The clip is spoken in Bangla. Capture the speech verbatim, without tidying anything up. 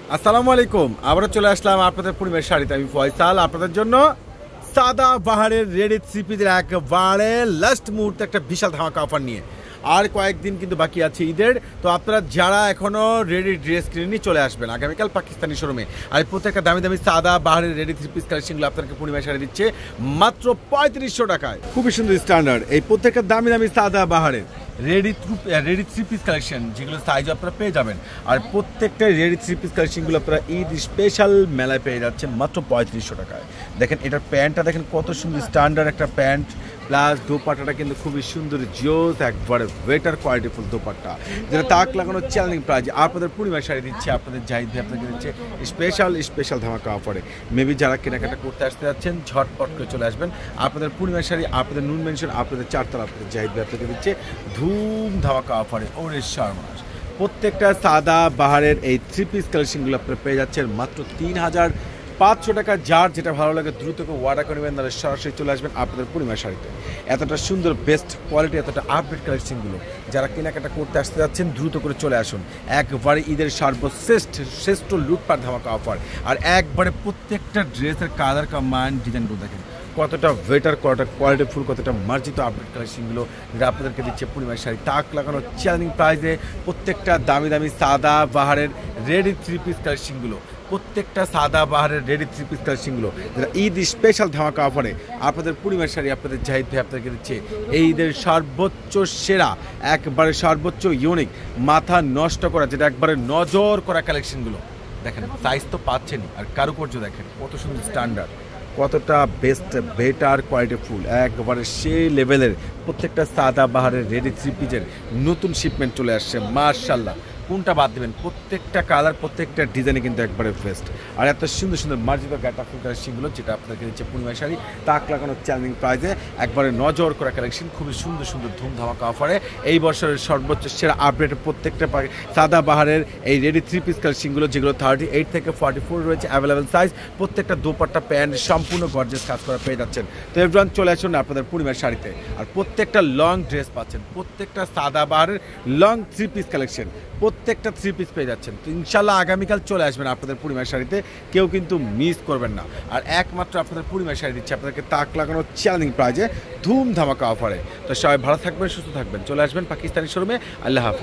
আসসালামু আলাইকুম। আবারও চলে আসলাম আপনাদের পূর্ণিমার শাড়িতে। আমি ফয়সাল আপনাদের জন্য সাদা বাহারের রেডি থ্রি পিসের একেবারে লাস্ট মুহূর্তে একটা বিশাল ধামাকা অফার নিয়ে। আর কয়েকদিন কিন্তু বাকি আছে ঈদের, তো আপনারা যারা এখনও রেডি ড্রেস কিনে নিয়ে চলে আসবেন আগামীকাল পাকিস্তানি শোরুমে। আর প্রত্যেকটা দামি দামি সাদা বাহারের রেডি থ্রি পিস কালেকশনগুলো আপনাদেরকে পূর্ণিমার শাড়ি দিচ্ছে মাত্র পঁয়ত্রিশশো টাকায়। খুবই সুন্দর স্ট্যান্ডার্ড এই প্রত্যেকটা দামি দামি সাদা বাহারের ready ready three piece collection, যেগুলো সাইজ আপনারা পেয়ে যাবেন। আর প্রত্যেকটা রেডি থ্রি পিস কালেকশনগুলো আপনারা ঈদ স্পেশাল মেলায় পেয়ে যাচ্ছেন মাত্র পঁয়ত্রিশশো টাকায়। দেখেন এটার প্যান্টটা দেখেন কত সুন্দর স্ট্যান্ডার্ড একটা প্যান্ট, প্লাস দোপাট্টাটা কিন্তু খুবই সুন্দর জোস একবারে ওয়েটার কোয়ালিটিফুল দোপাট্টা, যেটা তাক লাগানো চ্যালেঞ্জিং প্রাইজ। আপনাদের পূর্ণিমার শাড়ি দিচ্ছে আপনাদের জাহিদ ভাই আপনাদের দিচ্ছে স্পেশাল স্পেশাল ধামাকা অফারে। মেবি যারা কেনাকাটা করতে আসতে যাচ্ছেন ঝটপট করে চলে আসবেন। আপনাদের পূর্ণিমার শাড়ি আপনাদের নুন মেনশন আপনাদের চারতলা আপনাদের জাহিদ ভাই আপনাদের দিচ্ছে ধুম ধামাকা অফারে। ওরে শর্মাস প্রত্যেকটা সাদা বাহারের এই থ্রি পিস কালেকশনগুলো আপনারা পেয়ে যাচ্ছেন মাত্র তিন হাজার পাঁচশো টাকা। যার যেটা ভালো লাগে দ্রুত করে ওয়ার্ডার করে নেবেন, তাহলে সরাসরি চলে আসবেন আপনাদের পূর্ণিমার শাড়িতে। এতটা সুন্দর বেস্ট কোয়ালিটি এতটা আপডেট কালেকশনগুলো যারা কেনাকাটা করতে আসতে যাচ্ছেন দ্রুত করে চলে আসুন। একবারে ঈদের সর্বশ্রেষ্ঠ শ্রেষ্ঠ লুটপাট ধামাকা অফার। আর একবারে প্রত্যেকটা ড্রেসের কালার কম্বাইন ডিজাইনগুলো দেখেন কতটা ওয়েটার কতটা কোয়ালিটিফুল কতটা মার্জিত আপডেট কালেকশনগুলো যেটা আপনাদেরকে দিচ্ছে পূর্ণিমার শাড়ি তাক লাগানো চ্যালেঞ্জিং প্রাইসে। প্রত্যেকটা দামি দামি সাদা বাহারের রেডি থ্রি পিস কালেকশনগুলো প্রত্যেকটা সাদা বাহারের রেডি থ্রি পিস কালেকশনগুলো যেটা ঈদ স্পেশাল ধামাকা অফারে আপনাদের পূর্ণিমার শাড়ি আপনাদের জাহিদ ভাই আপনাদেরকে দিচ্ছে এই ঈদের সর্বোচ্চ সেরা একবারে সর্বোচ্চ ইউনিক মাথা নষ্ট করা যেটা একবারে নজর করা কালেকশনগুলো দেখেন। সাইজ তো পাচ্ছেনই, আর কারুকার্য দেখেন কত সুন্দর স্ট্যান্ডার্ড কতটা বেস্ট বেটার কোয়ালিটিফুল একবারে সেই লেভেলের। প্রত্যেকটা সাদা বাহারের রেডি থ্রি পিসের নতুন শিপমেন্ট চলে আসছে মাশাআল্লাহ। কোনটা বাদ দেবেন? প্রত্যেকটা কালার প্রত্যেকটা ডিজাইনে কিন্তু একবারে বেস্ট। আর এত সুন্দর সুন্দর মার্জিত গাটা ফুল কালেকশনগুলো যেটা আপনাকে দিচ্ছে পূর্ণিমার শাড়ি তাক লাগানো চ্যালেঞ্জিং প্রাইজে একবারে নজর করা কালেকশন খুবই সুন্দর সুন্দর ধুম ধামাকা অফারে। এই বছরের সর্বোচ্চ সেরা আপডেটের প্রত্যেকটা সাদা বাহারের এই রেডি থ্রি পিস কালেকশনগুলো যেগুলো থার্টি এইট থেকে ফর্টি ফোর রয়েছে অ্যাভেলেবেল সাইজ। প্রত্যেকটা দোপাট্টা প্যান্ট সম্পূর্ণ গর্জেস কাজ করা পেয়ে যাচ্ছেন। তো এভরিওয়ান চলে আসুন আপনাদের পূর্ণিমার শাড়িতে। আর প্রত্যেকটা লং ড্রেস পাচ্ছেন, প্রত্যেকটা সাদা বাহারের লং থ্রি পিস কালেকশন প্রত্যেকটা থ্রি পিস পেয়ে যাচ্ছেন। তো ইনশাল্লাহ আগামীকাল চলে আসবেন আপনাদের পূর্ণিমার শাড়িতে, কেউ কিন্তু মিস করবেন না। আর একমাত্র আপনাদের পূর্ণিমার শাড়ি দিচ্ছে আপনাদেরকে তাক লাগানো চ্যালেঞ্জিং প্রাইজে ধুম ধামাকা অফারে। তো সবাই ভালো থাকবেন সুস্থ থাকবেন, চলে আসবেন পাকিস্তানি শোরুমে। আল্লাহ হাফেজ।